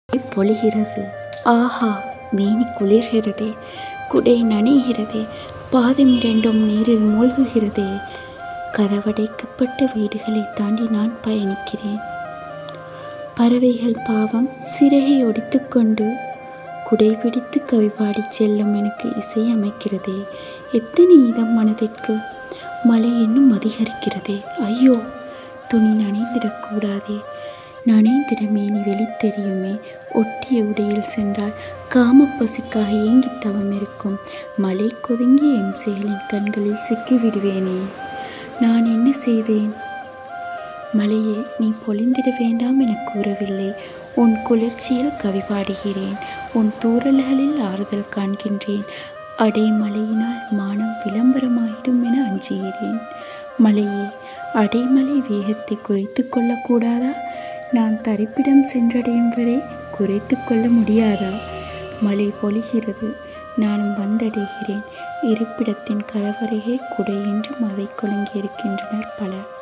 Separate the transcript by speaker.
Speaker 1: பொழிகிறது. ஆஹா, மேனி குளிர்கிறதே, குடை நனைகிறதே, பாதம் இரண்டும் நீரில் மூழ்குகிறதே. கதவடைக்கப்பட்ட வீடுகளை தாண்டி நான் பயணிக்கிறேன். பறவைகள் பாவம் சிறகை ஒடித்துக்கொண்டு குடைபிடித்து கவிபாடி செல்லும் எனக்கு இசை அமைக்கிறதே. எத்தனை இதம் மனதிற்கு. மழை இன்னும் அதிகரிக்கிறதே. ஐயோ, துணி நனைந்திடக்கூடாதே. நனைந்திட மேனி வெளித்தெரியுமே. ஒட்டிய உடையில் சென்றால் காமப்பசிக்காக ஏங்கி தவம் இருக்கும். மழை கொதுங்கிய எம் செயலின் கண்களில் சிக்கிவிடுவேனே. நான் என்ன செய்வேன்? மழையே, நீ பொழிந்திட வேண்டாம் என கூறவில்லை. உன் குளிர்ச்சியில் கவி பாடுகிறேன். உன் தூறல்களில் ஆறுதல் காண்கின்றேன். அடைமழையினால் மானம் விளம்பரமாயிடும் என அஞ்சுகிறேன். மழையே, அடைமழை வேகத்தை குறைத்து கொள்ளக்கூடாதா? நான் தரிப்பிடம் சென்றடையும் வரை குறைத்து கொள்ள முடியாதா? மழை பொழிகிறது, நானும் வந்தடைகிறேன். இருப்பிடத்தின் கலவரையே குடையின்றி மதை கொழுங்கியிருக்கின்றனர் பலர்.